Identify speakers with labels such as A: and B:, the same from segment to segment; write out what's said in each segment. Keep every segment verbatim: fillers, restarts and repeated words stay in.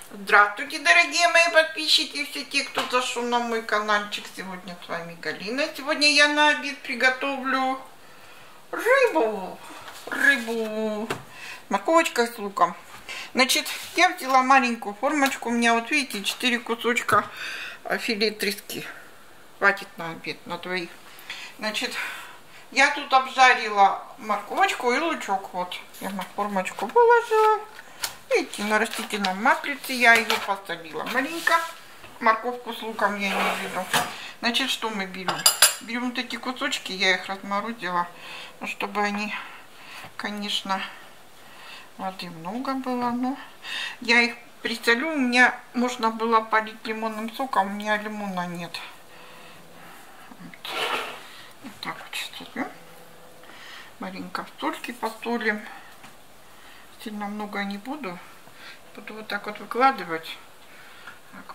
A: Здравствуйте, дорогие мои подписчики, все те, кто зашел на мой каналчик. Сегодня с вами Галина. Сегодня я на обед приготовлю рыбу. Рыбу. Морковочка с луком. Значит, я взяла маленькую формочку. У меня, вот видите, четыре кусочка филе трески. Хватит на обед, на двоих. Значит, я тут обжарила морковочку и лучок. Вот, я на формочку выложила. Видите, на растительном маслице я ее посолила маленько. Морковку с луком я имею в виду. Значит, что мы берем? Берем вот эти кусочки, я их разморозила, ну, чтобы они, конечно, воды много было, но я их присолю. У меня можно было полить лимонным соком, у меня лимона нет. Вот, вот так вот сейчас маленько в сольки посолим. Сильно много не буду. Буду вот так вот выкладывать. Так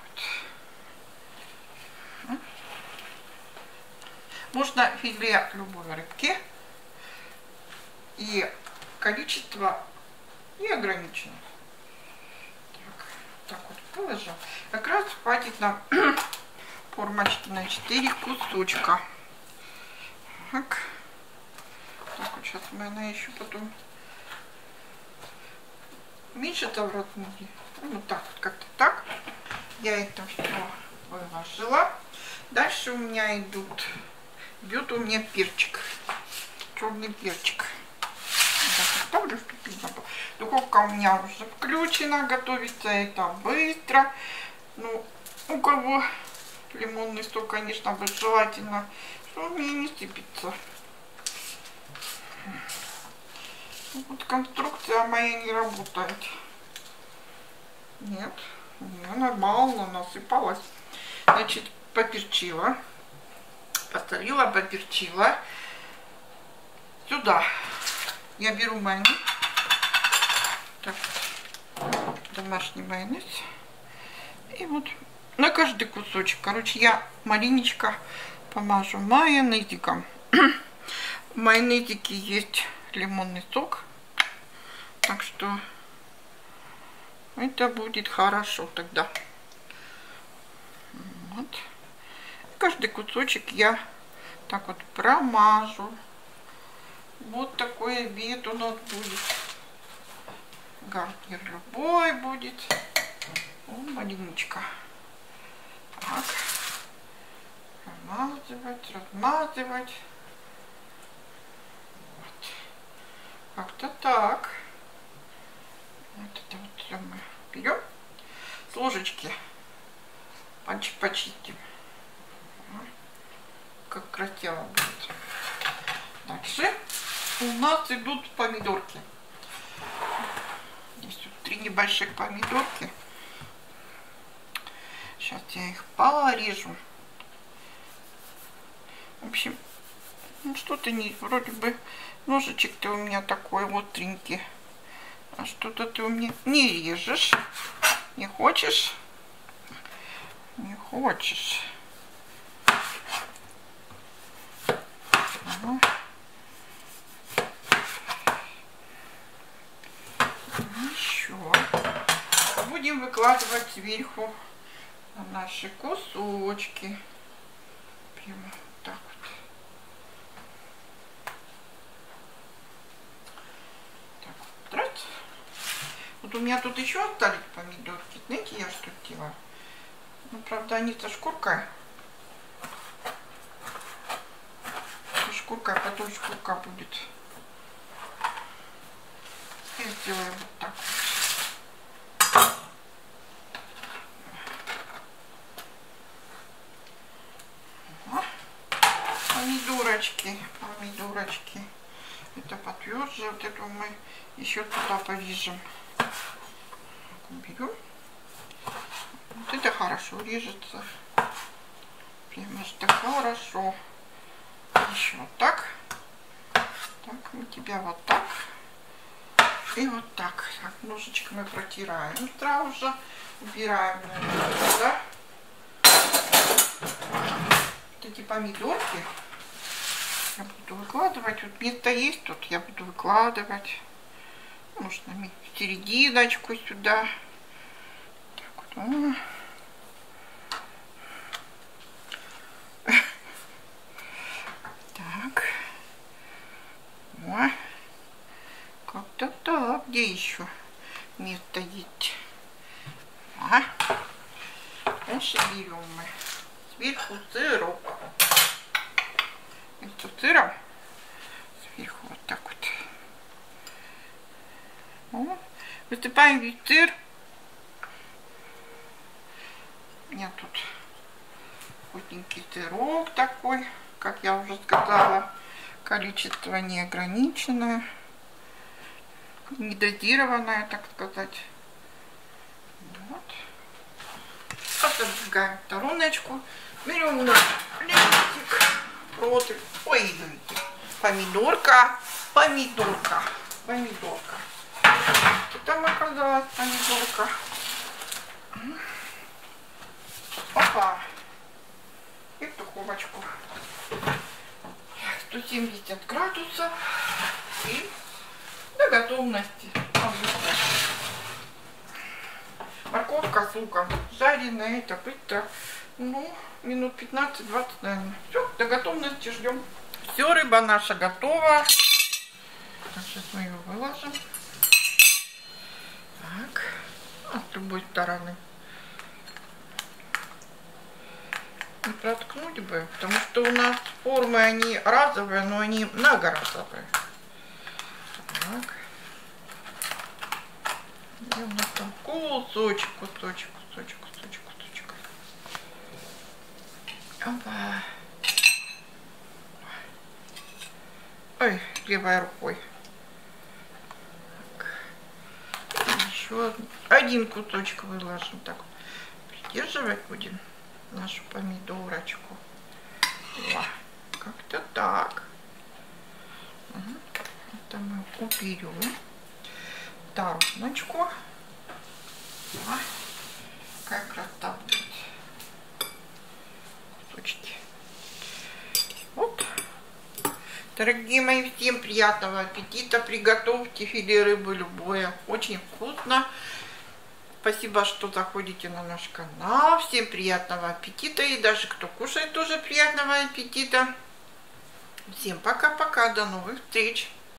A: вот. Можно филе любой рыбки. И количество не ограничено. Так, так вот положим. Как раз хватит на формочки на четыре кусочка. Так. Так вот сейчас мы она еще потом меньше-то в размере. Ну так вот, как-то так. Я это все выложила. Дальше у меня идут, идет у меня перчик. Черный перчик. Ставлю, чтобы видно было. Духовка у меня уже включена, готовится это быстро. Ну, у кого лимонный сок, конечно, бы желательно, что у меня не сыпется. Вот конструкция моя не работает. Нет, не, нормально насыпалась. Значит, поперчила. Посолила, поперчила. Сюда я беру майонез. Так, домашний майонез. И вот на каждый кусочек. Короче, я маленечко помажу майонезиком. В майонезике есть лимонный сок, так что это будет хорошо тогда. Вот. Каждый кусочек я так вот промажу. Вот такой обед у нас будет. Гарнир любой будет. О, маленечко. Так. Размазывать, размазывать. Как-то так. Вот это вот все мы берем. С ложечки пальчик почистим. Как красиво будет. Дальше у нас идут помидорки. Здесь вот три небольших помидорки. Сейчас я их порежу. В общем, ну что-то не, вроде бы ножичек-то у меня такой остренький. А что-то ты у меня не режешь. Не хочешь? Не хочешь. Ага. Еще. Будем выкладывать сверху на наши кусочки. Прямо так вот. Вот у меня тут еще остались помидорки. Знаете, я что делаю? Ну, правда, они со шкуркой. Со шкуркой, потом шкурка будет. Я сделаю вот так вот. Ага. Помидорочки, помидорочки. Это потверже. Вот эту мы еще туда повяжем. Берем. Вот это хорошо режется. Прямо что хорошо. Еще вот так. Так, у тебя вот так. И вот так. Так, ножичком мы протираем сразу же. Убираем сюда. Вот эти помидорки я буду выкладывать. Вот место есть тут, я буду выкладывать. Можно в серединочку сюда. Так наши берем мы. Сверху сырок. Это сыром. Сверху вот так вот. О, высыпаем весь сыр. У меня тут вкусненький сырок такой, как я уже сказала. Количество неограниченное. Недозированное, так сказать. Вот. Отодвигаем стороночку. Берем наш листик. Против. Ой, извините. Помидорка. Помидорка. Помидорка. Что там оказалась помидорка? Опа. И в духовочку. сто семьдесят градусов. И до готовности. Морковка с луком жареная, это быстро, ну, минут пятнадцать-двадцать, наверное. Все, до готовности ждем. Все, рыба наша готова. Так, сейчас мы ее выложим. Так, а с другой стороны. Не проткнуть бы, потому что у нас формы, они разовые, но они многоразовые. Так. Где у нас там кусочек, кусочек, кусочек, кусочек, кусочек. Опа. Ой, левой рукой. Так. Еще один кусочек выложим. Так, придерживать будем нашу помидорочку. Как-то так. Угу. Это мы уберем. Стороночку. Как раз так будет. Кусочки. Вот. Дорогие мои, всем приятного аппетита. Приготовьте филе рыбы любое. Очень вкусно. Спасибо, что заходите на наш канал. Всем приятного аппетита. И даже кто кушает, тоже приятного аппетита. Всем пока-пока. До новых встреч.